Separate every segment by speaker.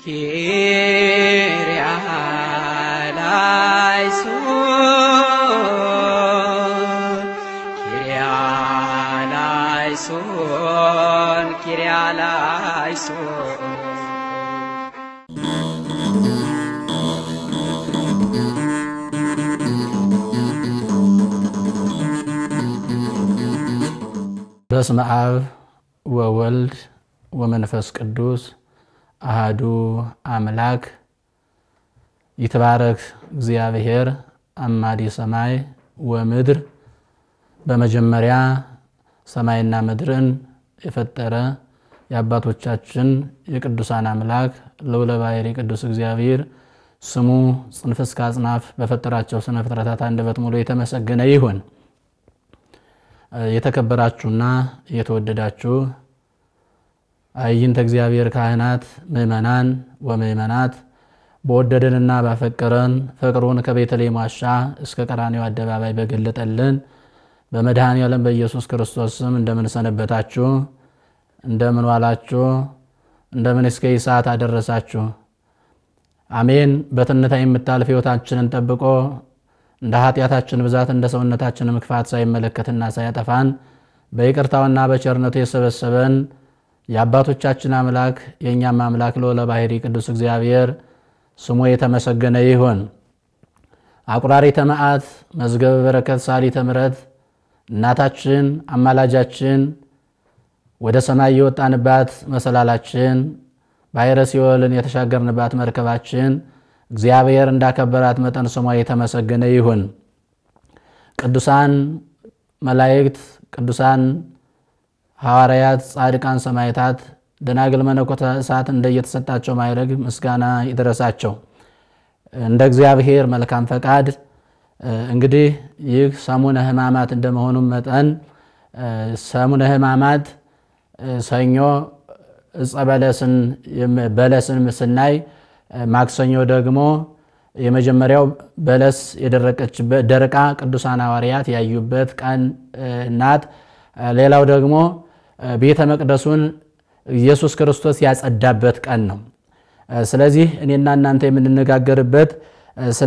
Speaker 1: በስመ አብ ወወልድ ወመንፈስ ቅዱስ አሐዱ አምላክ ይትባረክ እግዚአብሔር አማዲ ሰማይ ወምድር። በመጀመሪያ ሰማይና ምድርን የፈጠረ የአባቶቻችን የቅዱሳን አምላክ ልዑለ ባሕርይ ቅዱስ እግዚአብሔር ስሙ ጽንፍ እስከ አጽናፍ በፈጠራቸው ስነ ፍጥረታት አንደበት ሙሉ የተመሰገነ ይሁን። የተከበራችሁና የተወደዳችሁ አይንተ እግዚአብሔር ካህናት ምእመናን ወምእመናት በወደደንና ባፈቀረን ፍቅሩን ከቤተልሔም ዋሻ እስከ ቀራንዮ አደባባይ በገለጠልን በመድኃኔዓለም በኢየሱስ ክርስቶስ ስም እንደምን ሰነበታችሁ? እንደምን ዋላችሁ? እንደምን እስከ ሰዓት አደረሳችሁ? አሜን። በትንታ የምታልፍ ሕይወታችንን ጠብቆ እንደ ኃጢአታችን ብዛት እንደ ሰውነታችን መክፋት ሳይመለከትና ሳያጠፋን በይቅርታውና በቸርነቱ የሰበሰበን የአባቶቻችን አምላክ የኛም አምላክ ልዑለ ባሕርይ ቅዱስ እግዚአብሔር ስሙ የተመሰገነ ይሁን። አቁራሪተ መዓት መዝገበ በረከት ሳሊተ ምሕረት እናታችን አማላጃችን ወደ ሰማይ የወጣንባት መሰላላችን ባሕረ ሲኦልን የተሻገርንባት መርከባችን እግዚአብሔር እንዳከበራት መጠን ስሟ የተመሰገነ ይሁን። ቅዱሳን መላእክት፣ ቅዱሳን ሐዋርያት፣ ጻድቃን፣ ሰማዕታት፣ ደናግል፣ መነኮሳት እንደየተሰጣቸው ማዕረግ ምስጋና ይድረሳቸው። እንደ እግዚአብሔር መልካም ፈቃድ እንግዲህ ይህ ሰሙነ ሕማማት እንደመሆኑ መጠን ሰሙነ ሕማማት ሰኞ ዕፀ በለስን ስናይ ማክሰኞ ደግሞ የመጀመሪያው በለስ የደረቀችበት ደረቃ ቅዱሳን ሐዋርያት ያዩበት ቀን ናት። ሌላው ደግሞ ቤተ መቅደሱን ኢየሱስ ክርስቶስ ያጸዳበት ቀን ነው። ስለዚህ እኔና እናንተ የምንነጋገርበት ስለ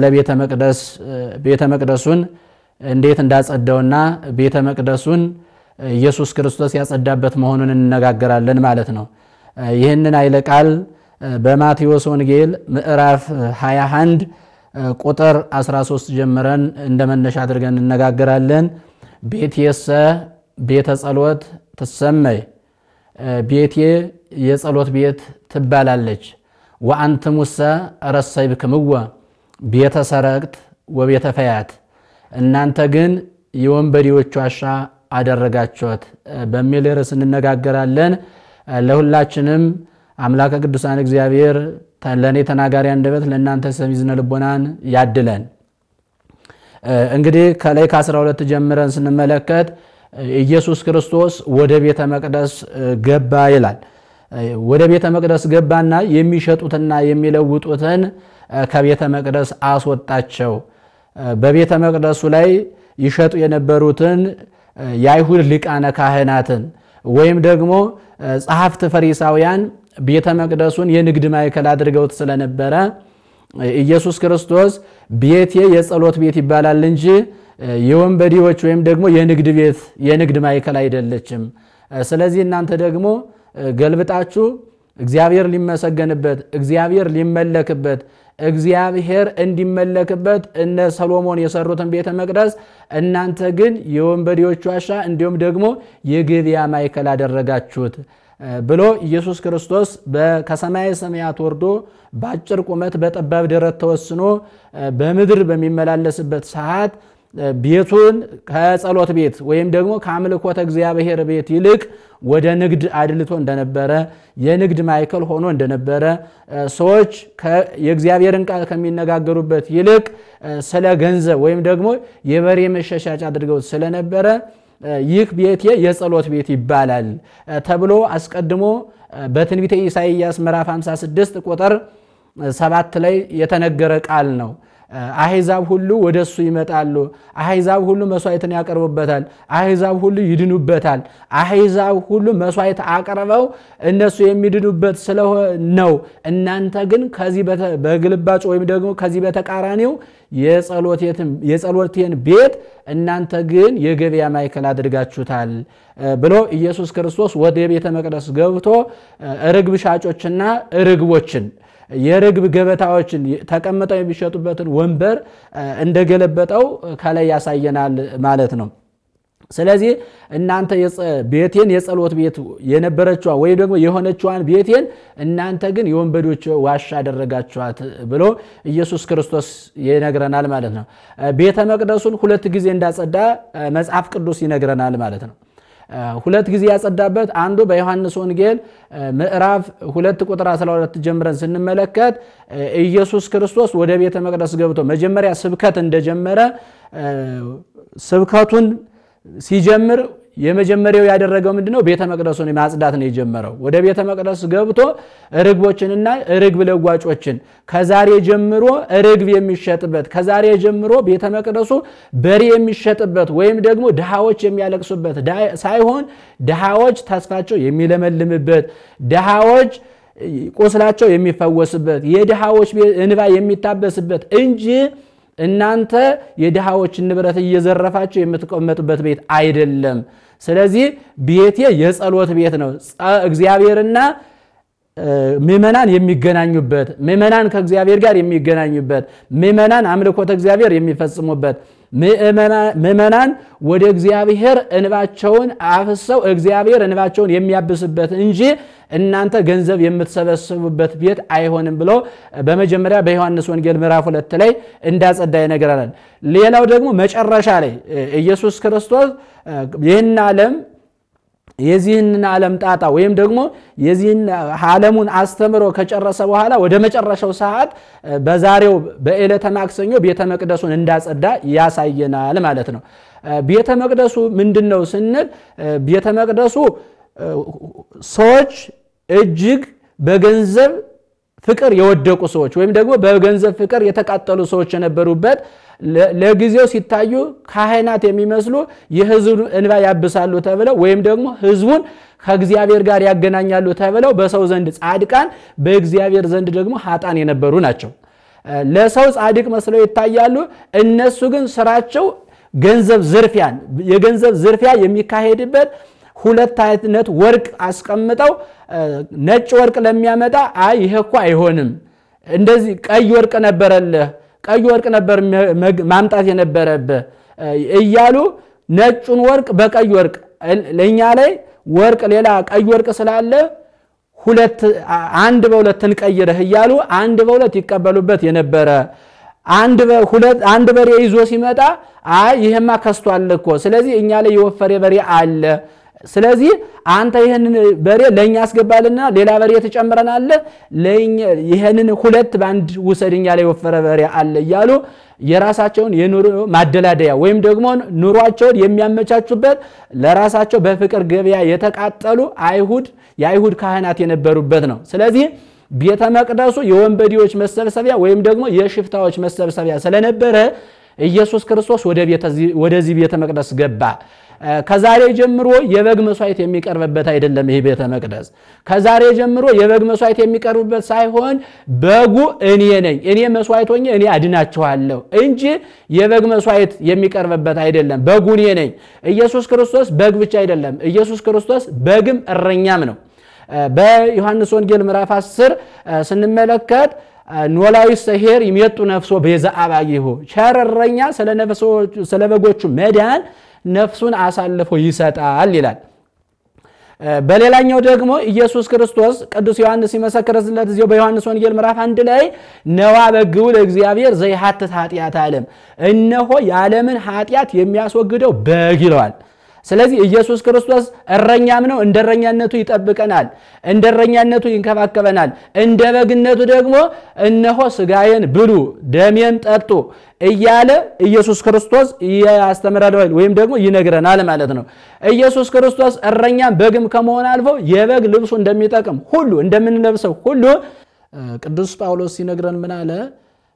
Speaker 1: ቤተ መቅደሱን እንዴት እንዳጸዳውና ቤተ መቅደሱን ኢየሱስ ክርስቶስ ያጸዳበት መሆኑን እንነጋገራለን ማለት ነው። ይህንን ኃይለ ቃል በማቴዎስ ወንጌል ምዕራፍ 21 ቁጥር 13 ጀምረን እንደመነሻ አድርገን እንነጋገራለን። ቤቴሰ ቤተ ጸሎት ትሰመይ፣ ቤቴ የጸሎት ቤት ትባላለች። ወአንትሙሰ ረሰይብክምወ ቤተ ሰረቅት ወቤተ ፈያት፣ እናንተ ግን የወንበዴዎች ዋሻ አደረጋችኋት በሚል ርዕስ እንነጋገራለን። ለሁላችንም አምላከ ቅዱሳን እግዚአብሔር ለኔ ተናጋሪ አንደበት ለእናንተ ሰሚ ዝነ ልቦናን ያድለን። እንግዲህ ከላይ ከ12 ጀምረን ስንመለከት ኢየሱስ ክርስቶስ ወደ ቤተ መቅደስ ገባ ይላል። ወደ ቤተ መቅደስ ገባና የሚሸጡትና የሚለውጡትን ከቤተ መቅደስ አስወጣቸው። በቤተ መቅደሱ ላይ ይሸጡ የነበሩትን የአይሁድ ሊቃነ ካህናትን ወይም ደግሞ ጸሐፍት ፈሪሳውያን ቤተ መቅደሱን የንግድ ማዕከል አድርገውት ስለነበረ ኢየሱስ ክርስቶስ ቤቴ የጸሎት ቤት ይባላል እንጂ የወንበዴዎች ወይም ደግሞ የንግድ ማዕከል አይደለችም። ስለዚህ እናንተ ደግሞ ገልብጣችሁ እግዚአብሔር ሊመሰገንበት፣ እግዚአብሔር ሊመለክበት፣ እግዚአብሔር እንዲመለክበት እነ ሰሎሞን የሰሩትን ቤተ መቅደስ እናንተ ግን የወንበዴዎች ዋሻ እንዲሁም ደግሞ የገበያ ማዕከል አደረጋችሁት ብሎ ኢየሱስ ክርስቶስ ከሰማይ ሰማያት ወርዶ በአጭር ቁመት በጠባብ ደረት ተወስኖ በምድር በሚመላለስበት ሰዓት ቤቱን ከጸሎት ቤት ወይም ደግሞ ከአምልኮተ እግዚአብሔር ቤት ይልቅ ወደ ንግድ አድልቶ እንደነበረ፣ የንግድ ማዕከል ሆኖ እንደነበረ፣ ሰዎች የእግዚአብሔርን ቃል ከሚነጋገሩበት ይልቅ ስለ ገንዘብ ወይም ደግሞ የበሬ መሸሻጫ አድርገው ስለነበረ ይህ ቤቴ የጸሎት ቤት ይባላል ተብሎ አስቀድሞ በትንቢተ ኢሳይያስ ምዕራፍ 56 ቁጥር 7 ላይ የተነገረ ቃል ነው። አሕዛብ ሁሉ ወደሱ ይመጣሉ አሕዛብ ሁሉ መስዋዕትን ያቀርቡበታል አሕዛብ ሁሉ ይድኑበታል አሕዛብ ሁሉ መስዋዕት አቀርበው እነሱ የሚድኑበት ስለሆነው እናንተ ግን ከዚህ በግልባጭ ወይም ደግሞ ከዚህ በተቃራኒው የጸሎቴን ቤት እናንተ ግን የገበያ ማዕከል አድርጋችሁታል ብሎ ኢየሱስ ክርስቶስ ወደ ቤተ መቅደስ ገብቶ ርግብ ሻጮችና ርግቦችን የርግብ ገበታዎችን ተቀምጠው የሚሸጡበትን ወንበር እንደገለበጠው ከላይ ያሳየናል ማለት ነው። ስለዚህ እናንተ ቤቴን የጸሎት ቤት የነበረችዋ ወይ ደግሞ የሆነችዋን ቤቴን እናንተ ግን የወንበዶች ዋሻ አደረጋችኋት ብሎ ኢየሱስ ክርስቶስ ይነግረናል ማለት ነው። ቤተ መቅደሱን ሁለት ጊዜ እንዳጸዳ መጽሐፍ ቅዱስ ይነግረናል ማለት ነው። ሁለት ጊዜ ያጸዳበት አንዱ በዮሐንስ ወንጌል ምዕራፍ 2 ቁጥር 12 ጀምረን ስንመለከት ኢየሱስ ክርስቶስ ወደ ቤተ መቅደስ ገብቶ መጀመሪያ ስብከት እንደጀመረ ስብከቱን ሲጀምር የመጀመሪያው ያደረገው ምንድነው? ቤተ መቅደሱን ማጽዳት ነው የጀመረው። ወደ ቤተ መቅደስ ገብቶ ርግቦችንና ርግብ ለዋጮችን ከዛሬ ጀምሮ ርግብ የሚሸጥበት ከዛሬ ጀምሮ ቤተ መቅደሱ በሬ የሚሸጥበት ወይም ደግሞ ድሃዎች የሚያለቅሱበት ሳይሆን ድሃዎች ተስፋቸው የሚለመልምበት ድሃዎች ቁስላቸው የሚፈወስበት የድሃዎች እንባ የሚታበስበት እንጂ እናንተ የድሃዎች ንብረት እየዘረፋችሁ የምትቀመጡበት ቤት አይደለም። ስለዚህ ቤቴ የጸሎት ቤት ነው። እግዚአብሔርና ምእመናን የሚገናኙበት ምእመናን ከእግዚአብሔር ጋር የሚገናኙበት ምእመናን አምልኮተ እግዚአብሔር የሚፈጽሙበት ምእመናን ወደ እግዚአብሔር እንባቸውን አፍሰው እግዚአብሔር እንባቸውን የሚያብስበት እንጂ እናንተ ገንዘብ የምትሰበስቡበት ቤት አይሆንም ብሎ በመጀመሪያ በዮሐንስ ወንጌል ምዕራፍ 2 ላይ እንዳጸዳ ይነግረናል። ሌላው ደግሞ መጨረሻ ላይ ኢየሱስ ክርስቶስ የዚህን ዓለም ጣጣ ወይም ደግሞ የዚህን ዓለሙን አስተምሮ ከጨረሰ በኋላ ወደ መጨረሻው ሰዓት በዛሬው በዕለተ ማክሰኞ ቤተ መቅደሱን እንዳጸዳ ያሳየናል ማለት ነው። ቤተ መቅደሱ ምንድነው ስንል ቤተ መቅደሱ ሰዎች እጅግ በገንዘብ ፍቅር የወደቁ ሰዎች ወይም ደግሞ በገንዘብ ፍቅር የተቃጠሉ ሰዎች የነበሩበት ለጊዜው ሲታዩ ካህናት የሚመስሉ የሕዝቡን እንባ ያብሳሉ ተብለው ወይም ደግሞ ሕዝቡን ከእግዚአብሔር ጋር ያገናኛሉ ተብለው በሰው ዘንድ ጻድቃን በእግዚአብሔር ዘንድ ደግሞ ኃጥአን የነበሩ ናቸው። ለሰው ጻድቅ መስለው ይታያሉ። እነሱ ግን ስራቸው የገንዘብ ዝርፊያ የሚካሄድበት ሁለት አይነት ወርቅ አስቀምጠው ነጭ ወርቅ ለሚያመጣ ይሄ እኮ አይሆንም እንደዚህ ቀይ ወርቅ ነበረልህ ቀይ ወርቅ ነበር ማምጣት የነበረብህ እያሉ ነጩን ወርቅ በቀይ ወርቅ ለኛ ላይ ወርቅ ሌላ ቀይ ወርቅ ስላለ አንድ በሁለት እንቀይረህ እያሉ አንድ በሁለት ይቀበሉበት የነበረ አንድ በሬ ይዞ ሲመጣ ይሄማ ከስቷል እኮ ስለዚህ እኛ ላይ የወፈረ በሬ አለ ስለዚህ አንተ ይሄንን በሬ ለኛ አስገባልና ሌላ በሬ ተጨምረናል ለኛ ይሄንን ሁለት ባንድ ውሰድኛ ላይ ወፈረ በሬ አለ ይያሉ የራሳቸውን የኑሮ ማደላደያ ወይም ደግሞ ኑሯቸውን የሚያመቻቹበት ለራሳቸው በፍቅር ገበያ የተቃጠሉ የአይሁድ ካህናት የነበሩበት ነው። ስለዚህ ቤተ መቅደሱ የወንበዴዎች መሰብሰቢያ ወይም ደግሞ የሽፍታዎች መሰብሰቢያ ስለነበረ ኢየሱስ ክርስቶስ ወደዚህ ቤተ መቅደስ ገባ። ከዛሬ ጀምሮ የበግ መስዋዕት የሚቀርብበት አይደለም ይሄ ቤተ መቅደስ። ከዛሬ ጀምሮ የበግ መስዋዕት የሚቀርብበት ሳይሆን በጉ እኔ ነኝ እኔ መስዋዕት ሆኜ እኔ አድናችኋለሁ እንጂ የበግ መስዋዕት የሚቀርብበት አይደለም። በጉ እኔ ነኝ። ኢየሱስ ክርስቶስ በግ ብቻ አይደለም። ኢየሱስ ክርስቶስ በግም እረኛም ነው። በዮሐንስ ወንጌል ምዕራፍ 10 ስንመለከት ኖላዊ ሰሄር ይመጡ ነፍሶ ቤዛ አባጊሁ ቸረኛ ስለ በጎቹ መዳን ነፍሱን አሳልፎ ይሰጣል ይላል። በሌላኛው ደግሞ ኢየሱስ ክርስቶስ ቅዱስ ዮሐንስ ሲመሰክርለት እዚሁ በዮሐንስ ወንጌል ምዕራፍ 1 ላይ ነዋ በግው ለእግዚአብሔር ዘይሐትት ኃጢአት ዓለም እነሆ የዓለምን ኃጢአት የሚያስወግደው በግ ይለዋል። ስለዚህ ኢየሱስ ክርስቶስ እረኛም ነው። እንደረኛነቱ ይጠብቀናል፣ እንደረኛነቱ ይንከባከበናል። እንደ በግነቱ ደግሞ እነሆ ስጋዬን ብሉ ደሜን ጠጡ እያለ ኢየሱስ ክርስቶስ ያስተምራል ወይም ደግሞ ይነግረናል ማለት ነው። ኢየሱስ ክርስቶስ እረኛም በግም ከመሆን አልፎ የበግ ልብሱ እንደሚጠቅም ሁሉ እንደምንለብሰው ሁሉ ቅዱስ ጳውሎስ ሲነግረን ምን አለ?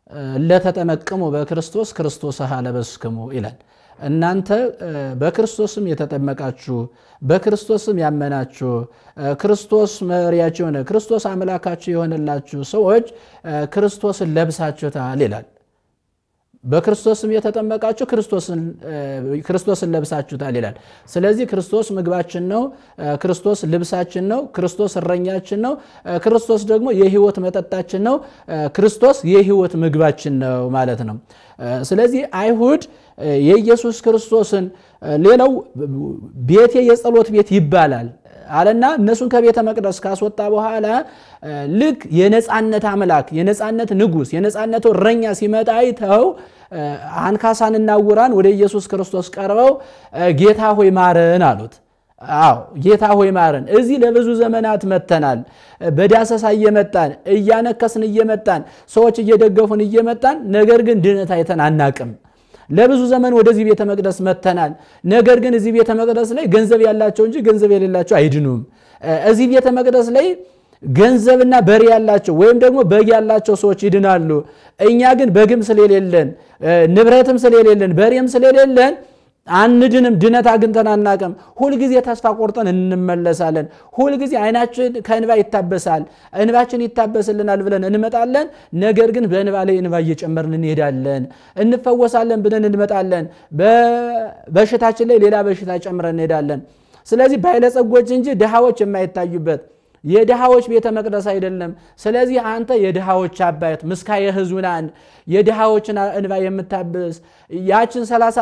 Speaker 1: ለተጠመቀሙ በክርስቶስ ክርስቶስ አለበስክሙ ይላል። እናንተ በክርስቶስም የተጠመቃችሁ በክርስቶስም ያመናችሁ ክርስቶስ መሪያችሁ የሆነ ክርስቶስ አምላካችሁ የሆነላችሁ ሰዎች ክርስቶስን ለብሳችሁታል ይላል። በክርስቶስም የተጠመቃችሁ ክርስቶስን ለብሳችሁታል ይላል። ስለዚህ ክርስቶስ ምግባችን ነው፣ ክርስቶስ ልብሳችን ነው፣ ክርስቶስ እረኛችን ነው፣ ክርስቶስ ደግሞ የህይወት መጠጣችን ነው፣ ክርስቶስ የህይወት ምግባችን ነው ማለት ነው። ስለዚህ አይሁድ የኢየሱስ ክርስቶስን ሌላው ቤቴ የጸሎት ቤት ይባላል አለና እነሱን ከቤተ መቅደስ ካስወጣ በኋላ ልክ የነጻነት አምላክ የነጻነት ንጉስ የነጻነት እረኛ ሲመጣ አይተው አንካሳንና ዕውራን ወደ ኢየሱስ ክርስቶስ ቀርበው ጌታ ሆይ ማረን አሉት። አዎ ጌታ ሆይ ማረን፣ እዚህ ለብዙ ዘመናት መተናል፣ በዳሰሳ እየመጣን እያነከስን እየመጣን ሰዎች እየደገፉን እየመጣን ነገር ግን ድነት አይተን አናቅም። ለብዙ ዘመን ወደዚህ ቤተ መቅደስ መተናል፣ ነገር ግን እዚህ ቤተ መቅደስ ላይ ገንዘብ ያላቸው እንጂ ገንዘብ የሌላቸው አይድኑም። እዚህ ቤተ መቅደስ ላይ ገንዘብና በሬ ያላቸው ወይም ደግሞ በግ ያላቸው ሰዎች ይድናሉ። እኛ ግን በግም ስለሌለን ንብረትም ስለሌለን በሬም ስለሌለን አንድንም፣ ድነት አግኝተን አናቅም። ሁሉ ጊዜ ተስፋ ቆርጠን እንመለሳለን። ሁሉ ጊዜ አይናችን ከእንባ ይታበሳል፣ እንባችን ይታበስልናል ብለን እንመጣለን። ነገር ግን በእንባ ላይ እንባ እየጨመርን እንሄዳለን። እንፈወሳለን ብለን እንመጣለን፣ በበሽታችን ላይ ሌላ በሽታ ጨምረን እንሄዳለን። ስለዚህ ባለጸጎች እንጂ ድሃዎች የማይታዩበት የድሃዎች ቤተ መቅደስ አይደለም። ስለዚህ አንተ የድሃዎች አባት ምስካየ ሕዙናን የድሃዎችን እንባ የምታብስ ያችን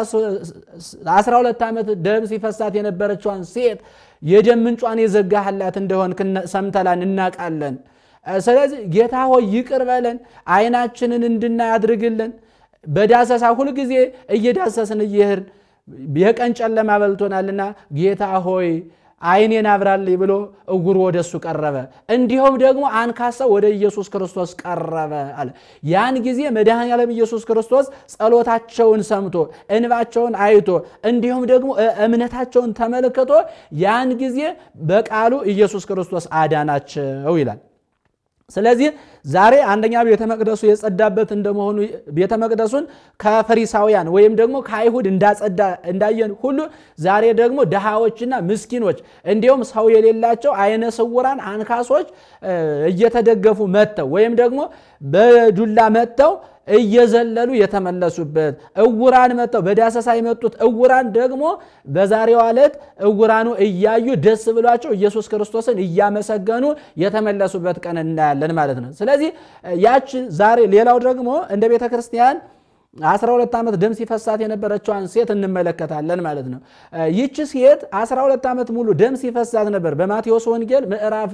Speaker 1: 12 ዓመት ደም ሲፈሳት የነበረችዋን ሴት የደም ምንጯን የዘጋህላት እንደሆን ሰምተላን እናቃለን። ስለዚህ ጌታ ሆይ ይቅር በለን፣ አይናችንን እንድናይ አድርግልን። በዳሰሳ ሁሉ ጊዜ እየዳሰስን እየሄድን የቀን ጨለማ በልቶናልና ጌታ ሆይ አይኔን አብራልኝ ብሎ ዕውሩ ወደሱ ቀረበ። እንዲሁም ደግሞ አንካሳው ወደ ኢየሱስ ክርስቶስ ቀረበ አለ። ያን ጊዜ መድኃኔዓለም ኢየሱስ ክርስቶስ ጸሎታቸውን ሰምቶ እንባቸውን አይቶ እንዲሁም ደግሞ እምነታቸውን ተመልክቶ ያን ጊዜ በቃሉ ኢየሱስ ክርስቶስ አዳናቸው ይላል። ስለዚህ ዛሬ አንደኛ ቤተ መቅደሱ የጸዳበት እንደመሆኑ ቤተ መቅደሱን ከፈሪሳውያን ወይም ደግሞ ከአይሁድ እንዳየን ሁሉ ዛሬ ደግሞ ድሃዎችና ምስኪኖች እንዲሁም ሰው የሌላቸው አይነ ስውራን አንካሶች እየተደገፉ መተው ወይም ደግሞ በዱላ መተው እየዘለሉ የተመለሱበት ዕውራን መተው በዳሰሳ የመጡት ዕውራን ደግሞ በዛሬው ዕለት ዕውራኑ እያዩ ደስ ብሏቸው ኢየሱስ ክርስቶስን እያመሰገኑ የተመለሱበት ቀን እናያለን ማለት ነው። ስለዚህ ያች ዛሬ ሌላው ደግሞ እንደ ቤተ ክርስቲያን 12 ዓመት ደም ሲፈሳት የነበረችዋን ሴት እንመለከታለን ማለት ነው። ይህች ሴት 12 ዓመት ሙሉ ደም ሲፈሳት ነበር። በማቴዎስ ወንጌል ምዕራፍ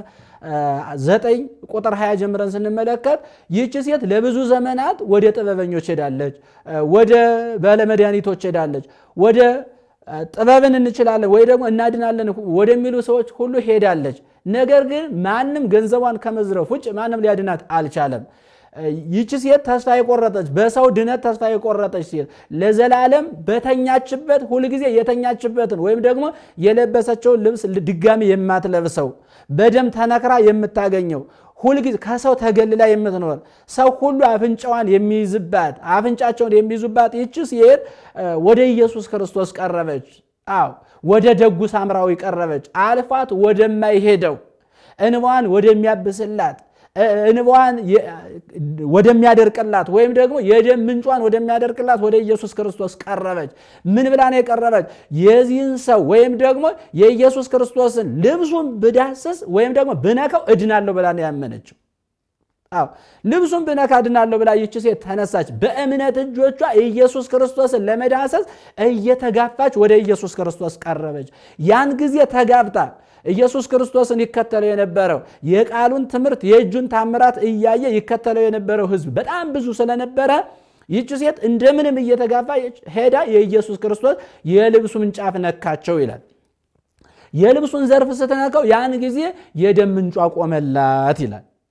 Speaker 1: 9 ቁጥር 20 ጀምረን ስንመለከት ይህች ሴት ለብዙ ዘመናት ወደ ጥበበኞች ሄዳለች፣ ወደ ባለመድኃኒቶች ሄዳለች፣ ወደ ጥበብን እንችላለን ወይ ደግሞ እናድናለን ወደሚሉ ሰዎች ሁሉ ሄዳለች። ነገር ግን ማንም ገንዘቧን ከመዝረፍ ውጭ ማንም ሊያድናት አልቻለም። ይህች ሴት ተስፋ የቆረጠች በሰው ድነት ተስፋ የቆረጠች ሴት ለዘላለም በተኛችበት ሁሉ ጊዜ የተኛችበትን ወይም ደግሞ የለበሰችውን ልብስ ድጋሚ የማትለብሰው በደም ተነክራ የምታገኘው ሁሉ ጊዜ ከሰው ተገልላ የምትኖር ሰው ሁሉ አፍንጫዋን የሚይዝባት አፍንጫቸውን የሚይዙባት ይህች ሴት ወደ ኢየሱስ ክርስቶስ ቀረበች። አዎ ወደ ደጉ ሳምራዊ ቀረበች። አልፋት ወደማይሄደው እንባዋን ወደሚያብስላት እንባዋን ወደሚያደርቅላት ወይም ደግሞ የደም ምንጯን ወደሚያደርቅላት ወደ ኢየሱስ ክርስቶስ ቀረበች። ምን ብላ ነው የቀረበች? የዚህን ሰው ወይም ደግሞ የኢየሱስ ክርስቶስን ልብሱን ብዳስስ ወይም ደግሞ ብነካው እድናለሁ ብላ ነው ያመነችው። አዎ ልብሱን ብነካ እድናለሁ ብላ ይህች ሴት ተነሳች። በእምነት እጆቿ ኢየሱስ ክርስቶስን ለመዳሰስ እየተጋፋች ወደ ኢየሱስ ክርስቶስ ቀረበች። ያን ጊዜ ተጋብታ ኢየሱስ ክርስቶስን ይከተለው የነበረው የቃሉን ትምህርት የእጁን ታምራት እያየ ይከተለው የነበረው ሕዝብ በጣም ብዙ ስለነበረ ይህች ሴት እንደምንም እየተጋፋች ሄዳ የኢየሱስ ክርስቶስ የልብሱን ጫፍ ነካቸው ይላል። የልብሱን ዘርፍ ስትነካው ያን ጊዜ የደም ምንጯ ቆመላት ይላል።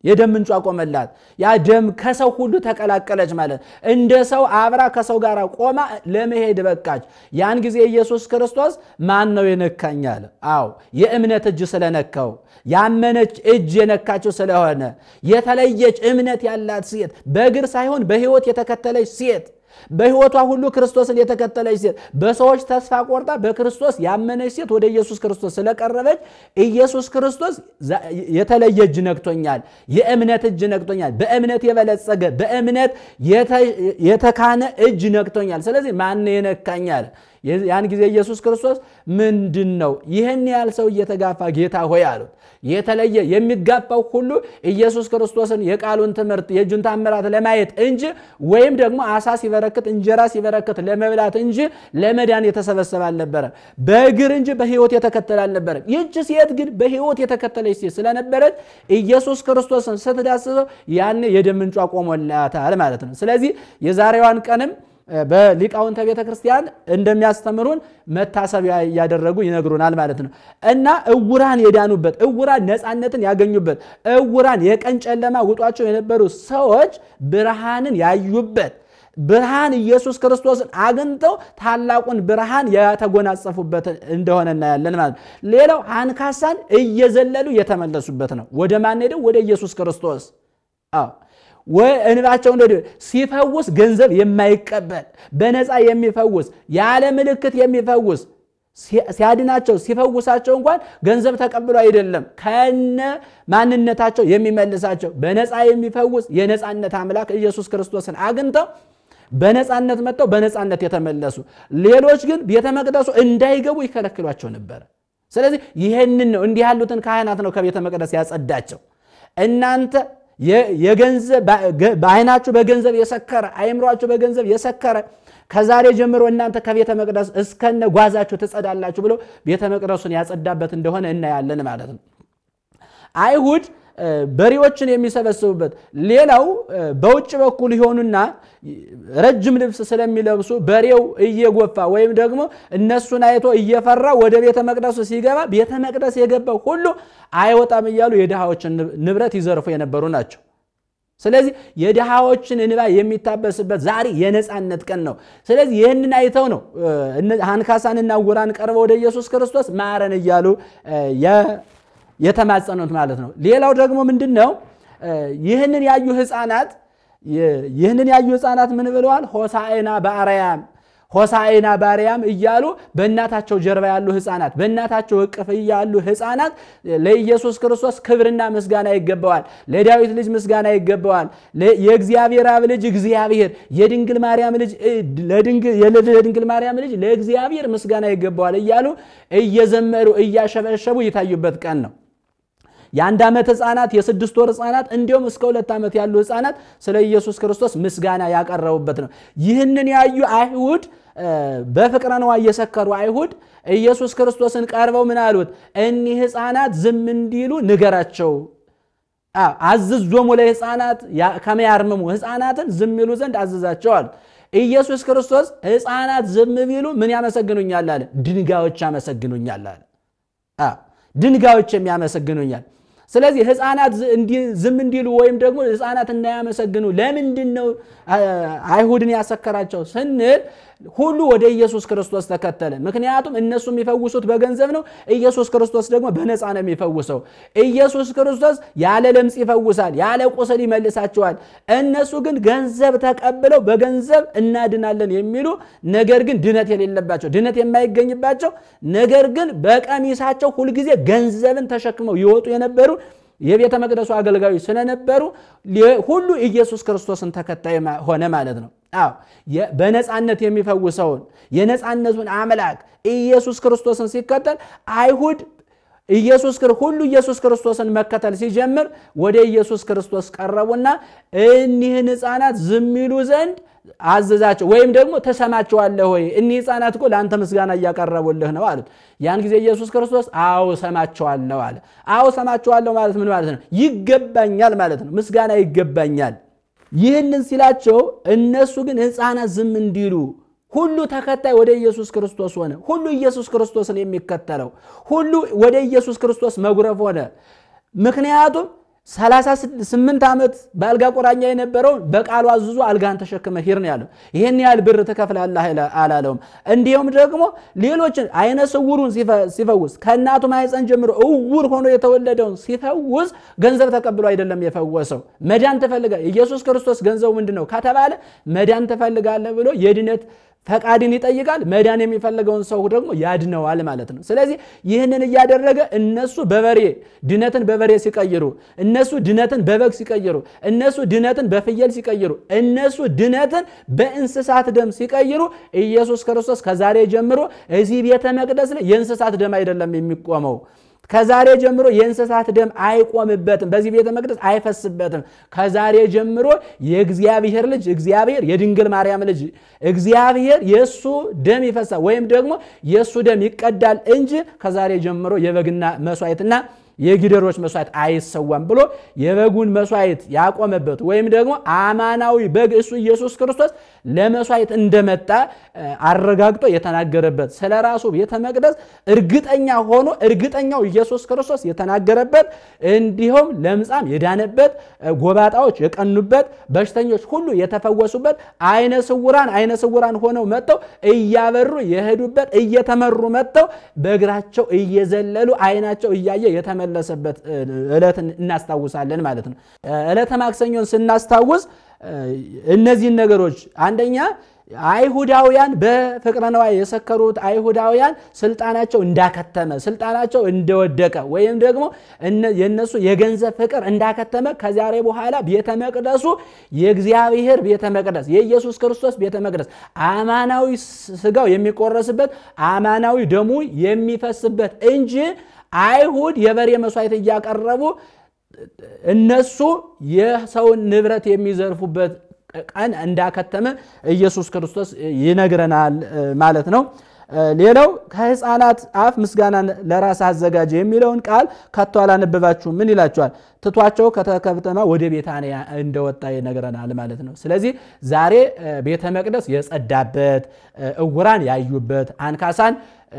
Speaker 1: የደም ምንጯ ቆመላት ያ ደም ከሰው ሁሉ ተቀላቀለች ማለት እንደ ሰው አብራ ከሰው ጋር ቆማ ለመሄድ በቃች ያን ጊዜ ኢየሱስ ክርስቶስ ማን ነው የነካኝ አለ አዎ የእምነት እጅ ስለነካው ያመነች እጅ የነካችው ስለሆነ የተለየች እምነት ያላት ሴት በእግር ሳይሆን በሕይወት የተከተለች ሴት በሕይወቷ ሁሉ ክርስቶስን የተከተለች ሴት በሰዎች ተስፋ ቆርጣ በክርስቶስ ያመነች ሴት ወደ ኢየሱስ ክርስቶስ ስለቀረበች ኢየሱስ ክርስቶስ የተለየ እጅ ነክቶኛል የእምነት እጅ ነክቶኛል በእምነት የበለጸገ በእምነት የተካነ እጅ ነክቶኛል ስለዚህ ማን የነካኛል ያን ጊዜ ኢየሱስ ክርስቶስ ምንድነው ይሄን ያህል ሰው እየተጋፋ ጌታ ሆይ አሉት የተለየ የሚጋፋው ሁሉ ኢየሱስ ክርስቶስን የቃሉን ትምህርት የእጁን ተአምራት ለማየት እንጂ ወይም ደግሞ አሳ ሲበረክት እንጀራ ሲበረክት ለመብላት እንጂ ለመዳን የተሰበሰበ አልነበረም በእግር እንጂ በሕይወት የተከተለ አልነበረም ይህች ሴት ግን በሕይወት የተከተለች ሴት ስለነበረች ኢየሱስ ክርስቶስን ስትዳስሰው ያን የደም ምንጯ ቆሞላታል ማለት ነው ስለዚህ የዛሬዋን ቀንም በሊቃውንተ ቤተ ክርስቲያን እንደሚያስተምሩን መታሰቢያ ያደረጉ ይነግሩናል ማለት ነው እና እውራን የዳኑበት እውራን ነፃነትን ያገኙበት እውራን የቀን ጨለማ ውጧቸው የነበሩ ሰዎች ብርሃንን ያዩበት ብርሃን ኢየሱስ ክርስቶስን አግኝተው ታላቁን ብርሃን ያተጎናጸፉበት እንደሆነ እናያለን ማለት ሌላው አንካሳን እየዘለሉ የተመለሱበት ነው ወደ ማን ሄደው ወደ ኢየሱስ ክርስቶስ ወእንባቸው እንደው ሲፈውስ ገንዘብ የማይቀበል በነፃ የሚፈውስ ያለ ምልክት የሚፈውስ ሲያድናቸው ሲፈውሳቸው እንኳን ገንዘብ ተቀብሎ አይደለም ከነ ማንነታቸው የሚመልሳቸው በነፃ የሚፈውስ የነፃነት አምላክ ኢየሱስ ክርስቶስን አግኝተው በነፃነት መጥተው በነፃነት የተመለሱ ሌሎች ግን ቤተ መቅደሱ እንዳይገቡ ይከለክሏቸው ነበር ስለዚህ ይሄንን ነው እንዲህ ያሉትን ካህናት ነው ከቤተ መቅደስ ያጸዳቸው እናንተ የገንዘብ በአይናችሁ በገንዘብ የሰከረ አይምሮአችሁ በገንዘብ የሰከረ ከዛሬ ጀምሮ እናንተ ከቤተ መቅደስ እስከነ ጓዛችሁ ተጸዳላችሁ ብሎ ቤተ መቅደሱን ያጸዳበት እንደሆነ እናያለን ማለት ነው አይሁድ በሪዎችን የሚሰበስቡበት ሌላው በውጭ በኩል ይሆኑና ረጅም ልብስ ስለሚለብሱ በሬው እየጎፋ ወይም ደግሞ እነሱን አይቶ እየፈራ ወደ ቤተ መቅደሱ ሲገባ ቤተ መቅደስ የገባው ሁሉ አይወጣም ይያሉ የድሃዎችን ንብረት ይዘርፉ የነበሩ ናቸው ስለዚህ የድሃዎችን እንባ የሚታበስበት ዛሬ የነፃነት ቀን ነው ስለዚህ ይሄንን አይተው ነው አንካሳንና ዕውራን ቀርበው ወደ ኢየሱስ ክርስቶስ ማረን ይያሉ የተማጸኑት ማለት ነው ሌላው ደግሞ ምንድነው ይሄንን ያዩ ህፃናት ምን ብለዋል ሆሳዕና በአርያም እያሉ በእናታቸው ጀርባ ያሉ ህፃናት በእናታቸው እቅፍ ያሉ ህፃናት ለኢየሱስ ክርስቶስ ክብርና ምስጋና ይገባዋል ለዳዊት ልጅ ምስጋና ይገባዋል የእግዚአብሔር አብ ልጅ እግዚአብሔር የድንግል ማርያም ልጅ ለድንግል ማርያም ልጅ ለእግዚአብሔር ምስጋና ይገባዋል እያሉ እየዘመሩ እያሸበሸቡ ይታዩበት ቀን ነው የአንድ ዓመት ህፃናት የስድስት ወር ህፃናት እንዲሁም እስከ 2 ዓመት ያሉ ህፃናት ስለ ኢየሱስ ክርስቶስ ምስጋና ያቀረቡበት ነው ይህንን ያዩ አይሁድ በፍቅረ ነዋይ የሰከሩ አይሁድ ኢየሱስ ክርስቶስን ቀርበው ምን አሉት እኒህ ህፃናት ዝም እንዲሉ ንገራቸው አዝዞሙ ለህፃናት ከመያርምሙ ህፃናትን ዝም ይሉ ዘንድ አዝዛቸዋል ኢየሱስ ክርስቶስ ህፃናት ዝም ቢሉ ምን ያመሰግኑኛል አለ ድንጋዮች ያመሰግኑኛል አለ ድንጋዮች የሚያመሰግኑኛል ስለዚህ ህፃናት ዝም እንዲሉ ወይም ደግሞ ህፃናት እንዳያመሰግኑ ለምንድነው አይሁድን ያሰከራቸው ስንል ሁሉ ወደ ኢየሱስ ክርስቶስ ተከተለ ምክንያቱም እነሱ የሚፈውሱት በገንዘብ ነው ኢየሱስ ክርስቶስ ደግሞ በነፃ ነው የሚፈውሰው ኢየሱስ ክርስቶስ ያለ ለምጽ ይፈውሳል ያለ ቁስል ይመልሳቸዋል እነሱ ግን ገንዘብ ተቀብለው በገንዘብ እናድናለን የሚሉ ነገር ግን ድነት የሌለባቸው ድነት የማይገኝባቸው ነገር ግን በቀሚሳቸው ሁሉ ጊዜ ገንዘብን ተሸክመው ይወጡ የነበሩ የቤተ መቅደሱ አገልጋዮች ስለነበሩ ሁሉ ኢየሱስ ክርስቶስን ተከታይ ሆነ ማለት ነው በነፃነት የሚፈውሰውን የነፃነቱን አምላክ ኢየሱስ ክርስቶስን ሲከተል አይሁድ ኢየሱስ ክርስቶስን መከተል ሲጀምር ወደ ኢየሱስ ክርስቶስ ቀረቡና እኒህን ህፃናት ዝም ይሉ ዘንድ አዘዛቸው ወይም ደግሞ ተሰማቸዋለህ ወይ እኒህ ህፃናት እኮ ለአንተ ምስጋና ያቀርቡልህ ነው አሉት ያን ጊዜ ኢየሱስ ክርስቶስ አዎ ሰማቸዋለሁ አለ አዎ ሰማቸዋለሁ ማለት ምን ማለት ነው ይገባኛል ማለት ነው ምስጋና ይገባኛል ይህንን ሲላቸው እነሱ ግን ህፃናት ዝም እንዲሉ ሁሉ ተከታይ ወደ ኢየሱስ ክርስቶስ ሆነ ሁሉ ኢየሱስ ክርስቶስን የሚከተለው ሁሉ ወደ ኢየሱስ ክርስቶስ መጉረፍ ሆነ ምክንያቱም 38 ዓመት በአልጋ ቁራኛ የነበረው በቃሉ አዝዞ አልጋን ተሸክመ ሂድ ነው ያለው። ይሄን ያህል ብር ትከፍላለህ አላለውም። እንዲሁም ደግሞ ሌሎችን አይነ ስውሩን ሲፈውስ ከእናቱ ማህፀን ጀምሮ እውር ሆኖ የተወለደውን ሲፈውስ ገንዘብ ተቀብሎ አይደለም የፈወሰው። መዳን ተፈልጋለህ ኢየሱስ ክርስቶስ ገንዘቡ ምንድነው ከተባለ መዳን ተፈልጋለህ ብሎ የድነት ፈቃድን ይጠይቃል። መዳን የሚፈልገውን ሰው ደግሞ ያድነዋል ማለት ነው። ስለዚህ ይህንን እያደረገ እነሱ በበሬ ድነትን በበሬ ሲቀይሩ፣ እነሱ ድነትን በበግ ሲቀይሩ፣ እነሱ ድነትን በፍየል ሲቀይሩ፣ እነሱ ድነትን በእንስሳት ደም ሲቀይሩ፣ ኢየሱስ ክርስቶስ ከዛሬ ጀምሮ እዚህ ቤተ መቅደስ ላይ የእንስሳት ደም አይደለም የሚቆመው። ከዛሬ ጀምሮ የእንስሳት ደም አይቆምበትም፣ በዚህ ቤተ መቅደስ አይፈስበትም። ከዛሬ ጀምሮ የእግዚአብሔር ልጅ እግዚአብሔር የድንግል ማርያም ልጅ እግዚአብሔር የሱ ደም ይፈሳል ወይም ደግሞ የሱ ደም ይቀዳል እንጂ ከዛሬ ጀምሮ የበግና መስዋዕትና የጊደሮች መስዋዕት አይሰዋም ብሎ የበጉን መስዋዕት ያቆመበት ወይም ደግሞ አማናዊ በግ እሱ ኢየሱስ ክርስቶስ ለመስዋዕት እንደመጣ አረጋግጦ የተናገረበት ስለራሱ ቤተ መቅደስ እርግጠኛ ሆኖ እርግጠኛው ኢየሱስ ክርስቶስ የተናገረበት እንዲሁም ለምጻም የዳነበት ጎባጣዎች የቀኑበት በሽተኞች ሁሉ የተፈወሱበት አይነ ስውራን ሆነው መጥተው እያበሩ የሄዱበት እየተመሩ መጥተው በእግራቸው እየዘለሉ አይናቸው እያየ የተመለሰበት ዕለት እናስታውሳለን ማለት ነው። ዕለተ ማክሰኞን ስናስታውስ እነዚህን ነገሮች አንደኛ አይሁዳውያን በፍቅረ ነዋይ የሰከሩት አይሁዳውያን ስልጣናቸው እንዳከተመ ስልጣናቸው እንደወደቀ ወይም ደግሞ የነሱ የገንዘብ ፍቅር እንዳከተመ ከዛሬ በኋላ ቤተ መቅደሱ የእግዚአብሔር ቤተ መቅደስ የኢየሱስ ክርስቶስ ቤተ መቅደስ አማናዊ ስጋው የሚቆረስበት አማናዊ ደሙ የሚፈስበት እንጂ አይሁድ የበሬ መስዋዕት እያቀረቡ እነሱ የሰውን ንብረት የሚዘርፉበት ቀን እንዳከተመ ኢየሱስ ክርስቶስ ይነግረናል ማለት ነው። ሌላው ከሕፃናት አፍ ምስጋናን ለራስ አዘጋጀ የሚለውን ቃል ከቶ አላነበባችሁም ምን ይላችኋል? ትቷቸው ከተከብተማ ወደ ቤታንያ እንደወጣ ይነግረናል ማለት ነው። ስለዚህ ዛሬ ቤተ መቅደስ የጸዳበት እውራን ያዩበት አንካሳን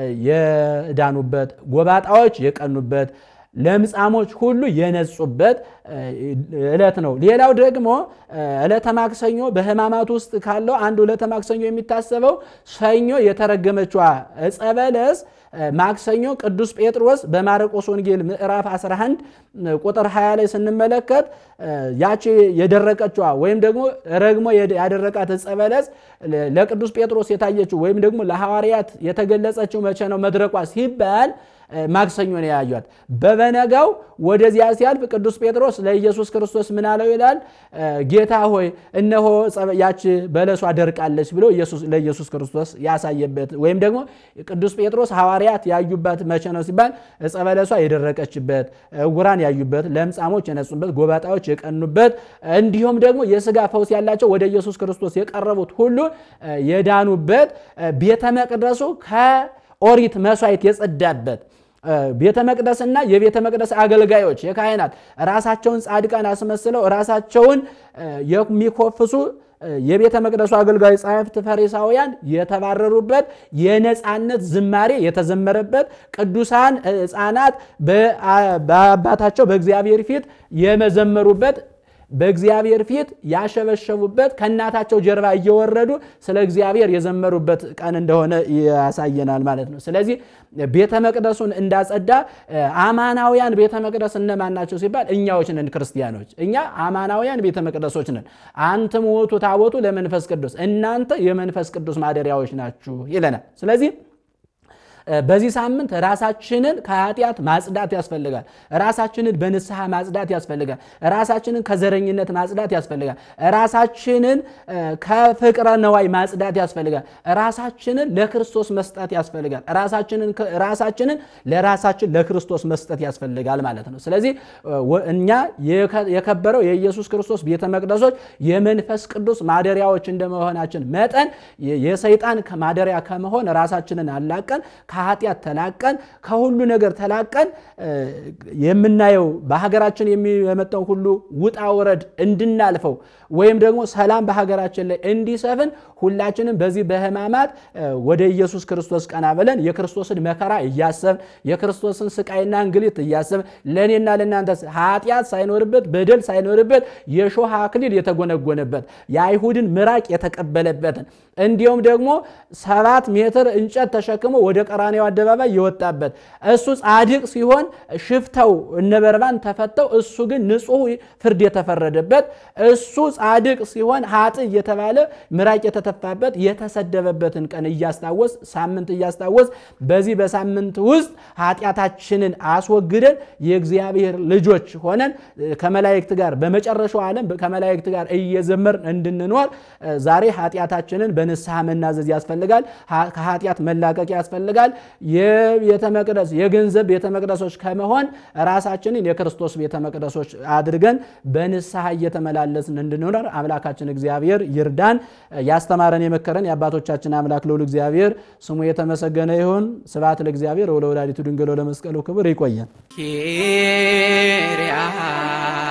Speaker 1: የዳኑበት ጎባጣዎች የቀኑበት ለምጻሞች ሁሉ የነጹበት ዕለት ነው። ሌላው ደግሞ ዕለተ ማክሰኞ በሕማማት ውስጥ ካለው አንዱ ዕለተ ማክሰኞ የሚታሰበው ሰኞ የተረገመችዋ ዕፀ በለስ ማክሰኞ ቅዱስ ጴጥሮስ በማርቆስ ወንጌል ምዕራፍ 11 ቁጥር 20 ላይ ስንመለከት ያቺ የደረቀችዋ ወይም ደግሞ ረግሞ ያደረቃት ዕፀ በለስ ለቅዱስ ጴጥሮስ የታየችው ወይም ደግሞ ለሐዋርያት የተገለጸችው መቼ ነው መድረቋ ሲባል ማክሰኞ ነው ያዩት። በበነጋው ወደዚያ ሲያልፍ ቅዱስ ጴጥሮስ ለኢየሱስ ክርስቶስ ምን አለው ይላል? ጌታ ሆይ እነሆ ያቺ በለሷ ደርቃለች ብሎ ለኢየሱስ ክርስቶስ ያሳየበት ወይም ደግሞ ቅዱስ ጴጥሮስ ሐዋርያት ያዩበት መቼ ነው ሲባል ዕፀ በለሷ የደረቀችበት፣ ዕውራን ያዩበት፣ ለምጻሞች የነጹበት፣ ጎባጣዎች የቀኑበት እንዲሁም ደግሞ የሥጋ ፈውስ ያላቸው ወደ ኢየሱስ ክርስቶስ የቀረቡት ሁሉ የዳኑበት ቤተ መቅደሱ ከኦሪት መስዋዕት የጸዳበት ቤተ መቅደስና የቤተ መቅደስ አገልጋዮች የካህናት ራሳቸውን ጻድቃን አስመስለው ራሳቸውን የሚኮፍሱ የቤተ መቅደሱ አገልጋይ ጻፍት ፈሪሳውያን የተባረሩበት የነጻነት ዝማሬ የተዘመረበት ቅዱሳን ሕፃናት በአባታቸው በእግዚአብሔር ፊት የመዘመሩበት በእግዚአብሔር ፊት ያሸበሸቡበት ከናታቸው ጀርባ እየወረዱ ስለ እግዚአብሔር የዘመሩበት ቀን እንደሆነ ያሳየናል ማለት ነው። ስለዚህ ቤተ መቅደሱን እንዳጸዳ አማናውያን ቤተ መቅደስ እነማን ናቸው ሲባል እኛዎች ነን ክርስቲያኖች። እኛ አማናውያን ቤተ መቅደሶች ነን። አንተም ውእቱ ታቦቱ ለመንፈስ ቅዱስ እናንተ የመንፈስ ቅዱስ ማደሪያዎች ናችሁ ይለናል። ስለዚህ በዚህ ሳምንት ራሳችንን ከኃጢአት ማጽዳት ያስፈልጋል። ራሳችንን በንስሐ ማጽዳት ያስፈልጋል። ራሳችንን ከዘረኝነት ማጽዳት ያስፈልጋል። ራሳችንን ከፍቅረ ነዋይ ማጽዳት ያስፈልጋል። ራሳችንን ለክርስቶስ መስጠት ያስፈልጋል። ራሳችንን ለራሳችን ለክርስቶስ መስጠት ያስፈልጋል ማለት ነው። ስለዚህ እኛ የከበረው የኢየሱስ ክርስቶስ ቤተ መቅደሶች የመንፈስ ቅዱስ ማደሪያዎች እንደመሆናችን መጠን የሰይጣን ማደሪያ ከመሆን ራሳችንን አላቀን ከኃጢአት ተላቀን ከሁሉ ነገር ተላቀን የምናየው በሀገራችን የሚመጣው ሁሉ ውጣ ወረድ እንድናልፈው ወይም ደግሞ ሰላም በሀገራችን ላይ እንዲሰፍን ሁላችንም በዚህ በሕማማት ወደ ኢየሱስ ክርስቶስ ቀና ብለን የክርስቶስን መከራ እያሰብን የክርስቶስን ስቃይና እንግልት እያሰብን ለኔና ለናንተ ኃጢአት ሳይኖርበት በደል ሳይኖርበት የሾህ አክሊል የተጎነጎነበት የአይሁድን ምራቅ የተቀበለበት እንዲሁም ደግሞ 7 ሜትር እንጨት ተሸክሞ ወደ ቀራንዮ አደባባይ የወጣበት እሱ ጻድቅ ሲሆን ሽፍተው እነበርባን ተፈተው እሱ ግን ንጹህ ፍርድ የተፈረደበት እሱ ጻድቅ ሲሆን ኃጥ እየተባለ ምራቅ የተተፋበት የተሰደበበትን ቀን እያስታወስ ሳምንት እያስታወስ በዚህ በሳምንት ውስጥ ኃጢአታችንን አስወግደን የእግዚአብሔር ልጆች ሆነን ከመላእክት ጋር በመጨረሻው ዓለም ከመላእክት ጋር እየዘመርን እንድንኖር ዛሬ ኃጢአታችንን በንስሐ መናዘዝ ያስፈልጋል ከኃጢአት መላቀቅ ያስፈልጋል የቤተ መቅደስ የገንዘብ ቤተ መቅደሶች ከመሆን ራሳችንን የክርስቶስ ቤተ መቅደሶች አድርገን በንስሐ እየተመላለስን እንድንኖር አምላካችን እግዚአብሔር ይርዳን ያስተማረን የመከረን የአባቶቻችን አምላክ ልዑል እግዚአብሔር ስሙ የተመሰገነ ይሁን ስብሐት ለእግዚአብሔር ወለወላዲቱ ድንግል ወለመስቀሉ ክብር ይቆየን